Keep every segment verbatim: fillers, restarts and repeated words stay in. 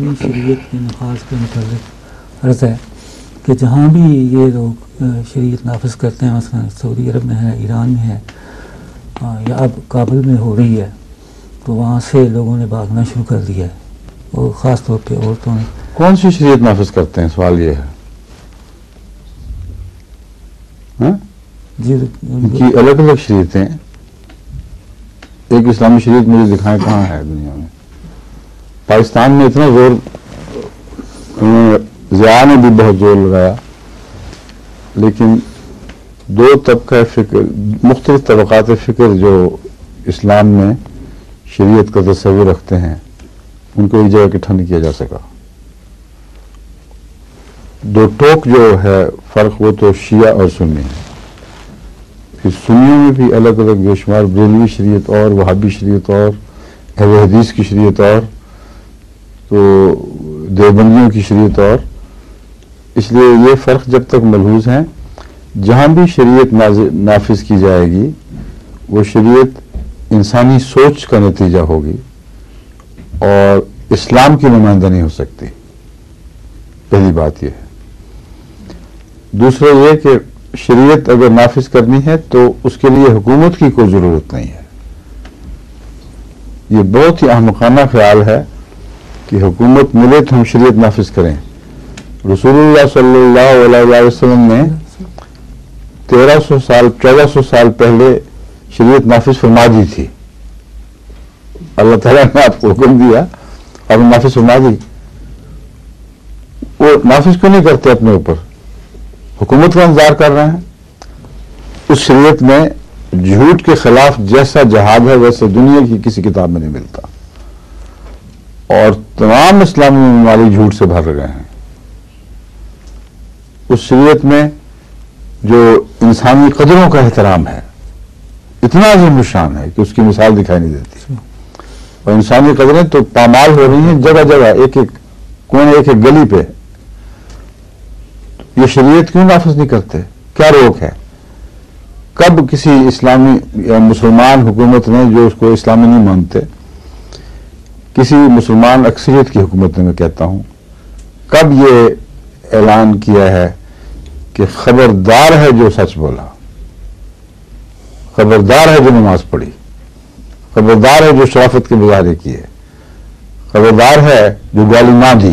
اسلامی شریعت کے نفاذ کے متعلق عرض ہے کہ جہاں بھی یہ لوگ شریعت نافذ کرتے ہیں، مثلا سعودی عرب میں ہے، ایران میں ہے، یا اب کابل میں ہو رہی ہے، تو وہاں سے لوگوں نے بھاگنا شروع کر دیا ہے، اور خاص طور پہ عورتوں نے۔ کون سی شریعت نافذ کرتے ہیں؟ سوال یہ ہے۔ ہاں جی ان کی الگ الگ شریعتیں، ایک اسلامی شریعت مجھے دکھائیں کہاں ہے دنیا میں؟ پاکستان میں اتنا زور انہوں نے، ضیاء نے بھی بہت زور لگایا، لیکن دو طبقہ فکر، مختلف طبقات فکر جو اسلام میں شریعت کا تصور رکھتے ہیں، ان کو ایک جگہ اکٹھا نہیں کیا جا سکا۔ دو ٹوک جو ہے فرق، وہ تو شیعہ اور سنی ہے۔ پھر سنیوں میں بھی الگ الگ بے شمار، بریلوی شریعت اور، وہابی شریعت اور، اہل حدیث کی شریعت اور، تو دیوبندیوں کی شریعت اور۔ اس لیے یہ فرق جب تک ملحوظ ہیں، جہاں بھی شریعت نافذ کی جائے گی وہ شریعت انسانی سوچ کا نتیجہ ہوگی اور اسلام کی نمائندہ نہیں ہو سکتی۔ پہلی بات یہ ہے۔ دوسرا یہ کہ شریعت اگر نافذ کرنی ہے تو اس کے لیے حکومت کی کوئی ضرورت نہیں ہے۔ یہ بہت ہی احمقانہ خیال ہے کہ حکومت ملے تو ہم شریعت نافذ کریں۔ رسول اللہ صلی اللہ علیہ وسلم نے تیرہ سو سال چودہ سو سال پہلے شریعت نافذ فرما دی تھی۔ اللہ تعالیٰ نے آپ کو حکم دیا اور نافذ فرما دی۔ وہ نافذ کیوں نہیں کرتے اپنے اوپر؟ حکومت کا انتظار کر رہے ہیں۔ اس شریعت میں جھوٹ کے خلاف جیسا جہاد ہے ویسے دنیا کی کسی کتاب میں نہیں ملتا، اور تمام اسلامی ممالک جھوٹ سے بھر گئے ہیں۔ اس شریعت میں جو انسانی قدروں کا احترام ہے اتنا عظیم الشان ہے کہ اس کی مثال دکھائی نہیں دیتی، اور انسانی قدریں تو پامال ہو رہی ہیں جگہ جگہ، ایک ایک کونے، ایک ایک گلی پہ۔ یہ شریعت کیوں نافذ نہیں کرتے؟ کیا روک ہے؟ کب کسی اسلامی یا مسلمان حکومت نے، جو اس کو اسلامی نہیں مانتے، کسی مسلمان اکثریت کی حکومت نے، میں کہتا ہوں، کب یہ اعلان کیا ہے کہ خبردار ہے جو سچ بولا، خبردار ہے جو نماز پڑھی، خبردار ہے جو شرافت کے مظاہرے کیے، خبردار ہے جو گالی نہ دی؟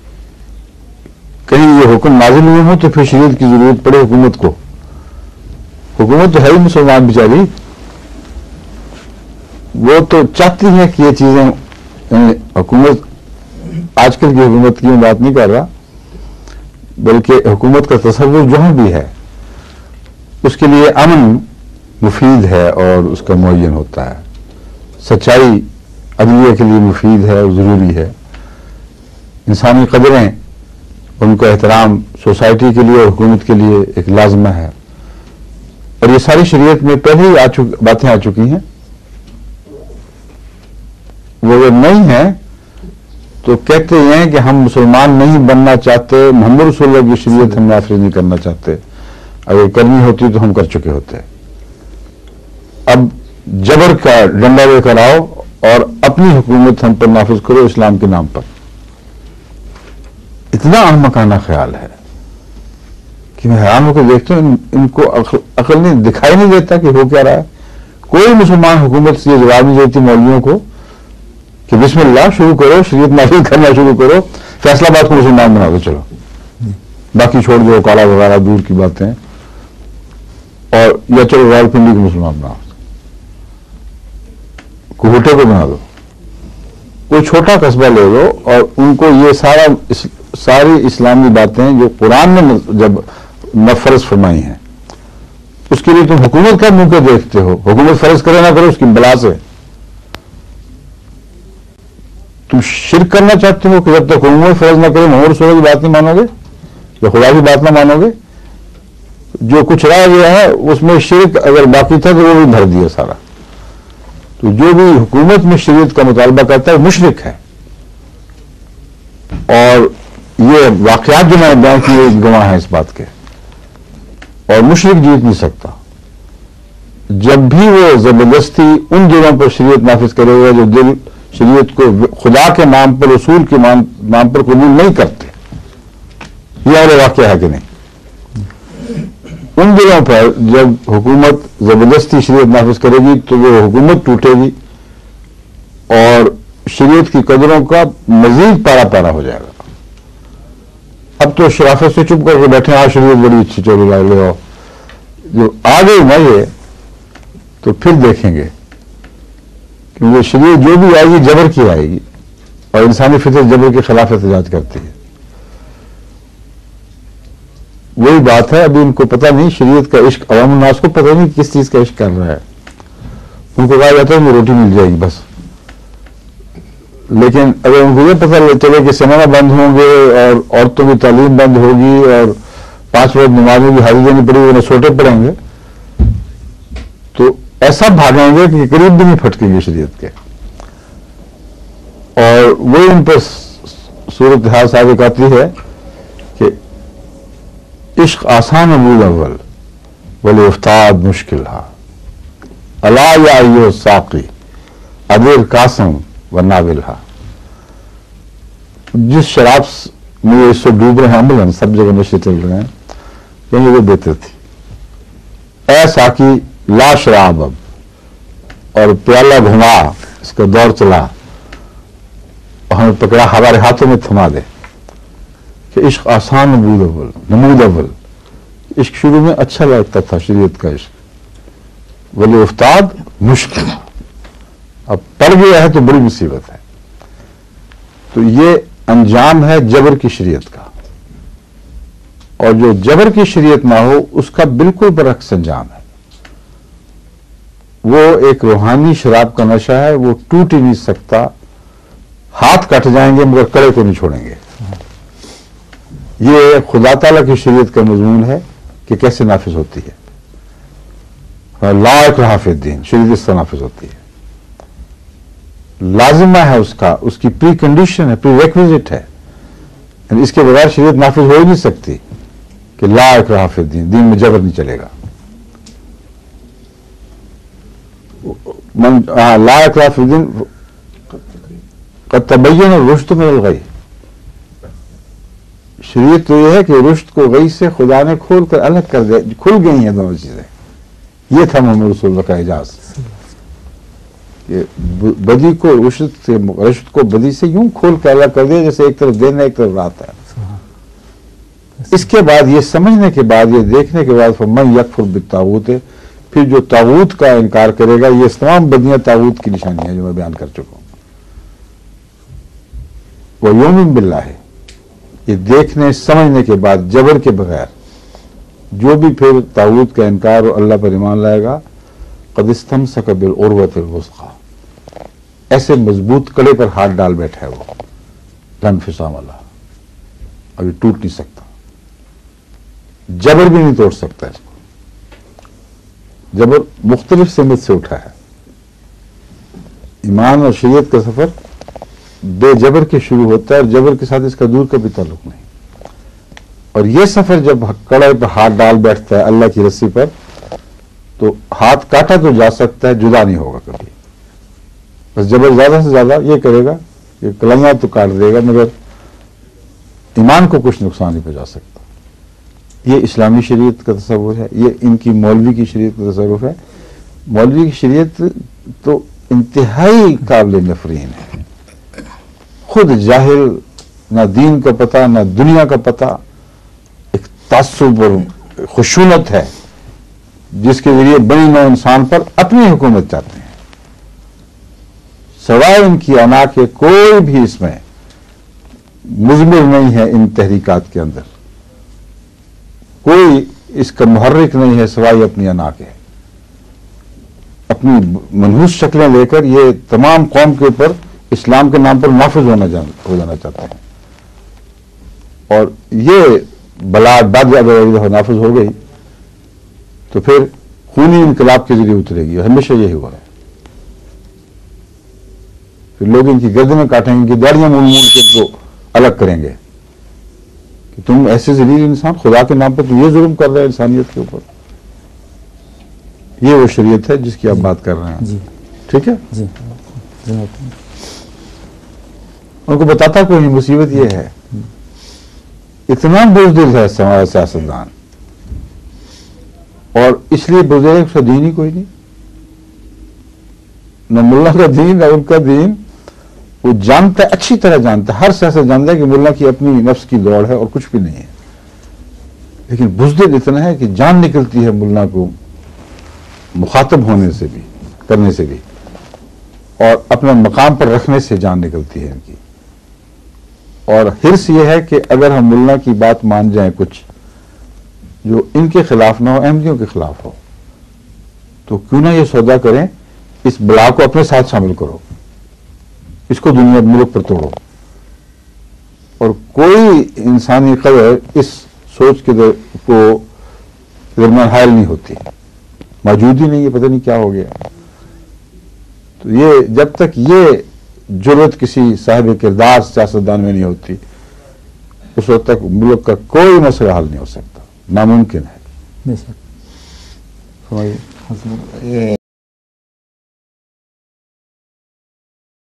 کہیں یہ حکم نازل نہیں ہو تو پھر شریعت کی ضرورت پڑے حکومت کو؟ حکومت تو ہے ہی مسلمان بیچاری، وہ تو چاہتی ہے کہ یہ چیزیں، یعنی حکومت، آج کل کی حکومت کی میں بات نہیں کر رہا، بلکہ حکومت کا تصور جہاں بھی ہے اس کے لیے امن مفید ہے اور اس کا معین ہوتا ہے، سچائی عدلیہ کے لیے مفید ہے اور ضروری ہے، انسانی قدریں، ان کا احترام سوسائٹی کے لیے اور حکومت کے لیے ایک لازمہ ہے، اور یہ ساری شریعت میں پہلے ہی آ چک باتیں آ چکی ہیں۔ وہ اگر نہیں ہیں تو کہتے ہیں کہ ہم مسلمان نہیں بننا چاہتے، محمد رسول اللہ کی شریعت ہم نافذ نہیں کرنا چاہتے، اگر کرنی ہوتی تو ہم کر چکے ہوتے۔ اب جبر کا ڈنڈا لے کر آؤ اور اپنی حکومت ہم پر نافذ کرو اسلام کے نام پر۔ اتنا احمقانہ خیال ہے کہ میں حیران ہو کے دیکھتا ہوں، ان کو عقل نہیں، دکھائی نہیں دیتا کہ ہو کیا رہا ہے۔ کوئی مسلمان حکومت سے یہ جواب نہیں دیتی مولویوں کو کہ بسم اللہ شروع کرو، شریعت نافذ کرنا شروع کرو، فیصلہ باد کو مسلمان بنا دو، چلو باقی چھوڑ دو کالا وغیرہ دور کی باتیں، اور یا چلو رائل پنڈی کو مسلمان بنا دو، کوہٹے کو بنا دو، کوئی چھوٹا قصبہ لے لو، اور ان کو یہ سارا اس ساری اسلامی باتیں جو قرآن نے جب فرض فرمائی ہیں، اس کے لیے تم حکومت کا منہ کے دیکھتے ہو؟ حکومت فرض کرے نہ کرے اس کی بلا سے تم شرک کرنا چاہتے ہو کہ جب تک حکومت فرض نہ کرے محمد رسول اللہ کی بات نہیں مانو گے یا خدا کی بات نہ مانو گے؟ جو کچھ رہ گیا ہے اس میں شرک اگر باقی تھا تو وہ بھی بھر دیا سارا۔ تو جو بھی حکومت میں شریعت کا مطالبہ کرتا ہے وہ مشرک ہے، اور یہ واقعات جو میں نے بیان کیے گواہ ہیں اس بات کے، اور مشرک جیت نہیں سکتا۔ جب بھی وہ زبردستی ان جگہوں پر شریعت نافذ کرے گا جو دل شریعت کو خدا کے نام پر، رسول کے नाम पर कबूल नहीं करते। ये और वाक़या है कि नहीं? उन दिनों पर जब हुकूमत जबरदस्ती शरीयत नाफिज करेगी तो वो हुकूमत टूटेगी और शरीयत की कदरों का मजीद पारा पारा हो जाएगा। अब तो शराफत से चुप करके बैठे, आज शरीयत बड़ी अच्छी चली ला लो, जो आ गई ना ये तो फिर देखेंगे, क्योंकि शरीयत जो भी आएगी जबर की आएगी और इंसानी फितरत जबर के खिलाफ एहतजाज करती है। वही बात है, अभी उनको पता नहीं शरीयत का इश्क, अवाम उन्नास को पता नहीं किस चीज का इश्क कर रहा है। उनको कहा जाता है मुझे रोटी मिल जाएगी बस, लेकिन अगर उनको ये पता चले कि सिनेमा बंद होंगे और औरतों की तालीम बंद होगी और पांच वक्त नमाज में भी हाजिरी देनी पड़ेगी, उन्हें सोटे पड़ेंगे, तो ऐसा भागेंगे कि करीब भी नहीं फटकेंगे शरीयत के। और वही उन पर सूरत हाल साबिक आती है कि इश्क आसान अबूल अव्वल वले उफ्ताद मुश्किल हा अला या अय्यो साकी अदीर कासम व नाविल हा। जिस शराब में ये इससे डूब रहे हैं अमलन, सब जगह नशे चल रहे हैं, यही वो बेहतर थी। ऐ साकी ला शराब अब, और प्याला घुमा, इसका दौर चला और हमें पकड़ा हमारे हाथों में थमा दे कि इश्क आसान नमूद अव्वल नमूद अव्वल। इश्क शुरू में अच्छा लगता था, शरीयत का इश्क, वले उफ्ताद मुश्किल, अब पड़ गया है तो बड़ी मुसीबत है। तो ये अंजाम है जबर की शरीयत का, और जो जबर की शरीयत ना हो उसका बिल्कुल बरअक्स अंजाम है। वो एक रूहानी शराब का नशा है, वो टूट ही नहीं सकता, हाथ कट जाएंगे मगर कड़े को नहीं छोड़ेंगे। ये खुदा ताला की शरीयत का मजमून है कि कैसे नाफिज होती है। ला इकराह फिद्दीन, शरीयत इस तरह नाफिज होती है, लाजिमा है उसका, उसकी प्री कंडीशन है, प्री रेक्विजिट है। इसके बगैर शरीयत नाफिज हो ही नहीं सकती कि ला इकराह फिद्दीन, दीन में जबर नहीं चलेगा। मन ला इकराह फिद्दीन कद तबय्यन रुश्द मिनल गई। शरीयत तो यह है कि रुश्द को गई से खुदा ने खोल कर अलग कर दिया, खुल गई हैं दोनों चीजें। ये था मोहम्मद रसूलुल्लाह का एजाज कि बदी को रुश्द से, रुश्द को बदी से यूं खोल कर अलग कर दिया जैसे एक तरफ दिन है एक तरफ रात है। इसके बाद ये समझने के बाद, ये देखने के बाद फमन यकफुर बित्तागूत, फिर जो तागूत का इनकार करेगा, ये तमाम बदियां तागूत की निशानी है जो मैं बयान कर चुका हूं। वह यौमिन बिल्लाह है, ये देखने समझने के बाद जबर के बगैर जो भी फिर तागूत का इनकार और अल्लाह पर ईमान लाएगा, क़द इस्तमसक बिल उर्वतिल वुस्क़ा, ऐसे मजबूत कड़े पर हाथ डाल बैठा है वो, लन फिसाम वाला, अभी टूट नहीं सकता, जबर भी नहीं तोड़ सकता इसको। जबर मुख्तलिफ सिमत से उठा है। ईमान और शरीयत का सफर बेजबर के शुरू होता है और जबर के साथ इसका दूर का भी ताल्लुक नहीं। और यह सफर जब कड़े पर हाथ डाल बैठता है अल्लाह की रस्सी पर, तो हाथ काटा तो जा सकता है, जुदा नहीं होगा कभी। बस जबर ज्यादा से ज्यादा ये करेगा कि कलाइयां तो काट देगा, मगर ईमान को कुछ नुकसान नहीं पहुंचा सकता। ये इस्लामी शरीयत का तसव्वुर है, ये इनकी मौलवी की शरीयत का तसव्वुर है। मौलवी की शरीयत तो इंतहाई काबिल नफरीन है, खुद जाहिल, ना दीन का पता ना दुनिया का पता, एक तासुब और खुशूनत है जिसके जरिए बनी नौ इंसान पर अपनी हुकूमत चाहते हैं। सवाए इनकी अना के कोई भी इसमें मुज़मिर नहीं है। इन तहरीकात के अंदर कोई इसका मुहर्रिक नहीं है सवाए अपनी अना के। अपनी मनहूस शक्लें लेकर ये तमाम कौम के ऊपर इस्लाम के नाम पर नाफिज होना जान, हो जाना चाहते हैं। और ये बला बाद अगर नाफिज हो गई तो फिर खूनी इनकलाब के जरिए उतरेगी। हमेशा यही हुआ है। फिर लोग इनकी गर्दनें काटेंगे, इनकी दाढ़ियां मूल मूल के इनको अलग करेंगे कि तुम ऐसे जलील इंसान, खुदा के नाम पर तुम ये जुल्म कर रहे हैं इंसानियत के ऊपर। ये वो शरीयत है जिसकी आप बात कर रहे हैं। जी ठीक है जी। ان کو بتاتا کوئی نہیں. مصیبت یہ ہے اتنا بزدل ہے ہمارا سیاستدان, اور اس لیے بزدل اس کا دین ہی کوئی نہیں, نہ ملا کا دین نہ ان کا دین. وہ جانتا ہے, اچھی طرح جانتا ہے, ہر سیاست جانتا ہے کہ ملا کی اپنی نفس کی دوڑ ہے اور کچھ بھی نہیں ہے, لیکن بزدل اتنا ہے کہ جان نکلتی ہے ملا کو مخاطب ہونے سے بھی, کرنے سے بھی, اور اپنا مقام پر رکھنے سے جان نکلتی ہے ان کی. اور حرص یہ ہے کہ اگر ہم ملا کی بات مان جائیں کچھ جو ان کے خلاف نہ ہو, احمدیوں کے خلاف ہو, تو کیوں نہ یہ سودا کریں, اس بلا کو اپنے ساتھ شامل کرو, اس کو دنیا ملک پر توڑو. اور کوئی انسانی قدر اس سوچ کے در کو درمیان حائل نہیں ہوتی, موجود ہی نہیں ہے, پتہ نہیں کیا ہو گیا. تو یہ جب تک یہ جرأت کسی صاحب کردار سیاستدان میں نہیں ہوتی, اس وقت تک ملک کا کوئی مسئلہ حل نہیں ہو سکتا, ناممکن ہے. بے شک. سمجھے؟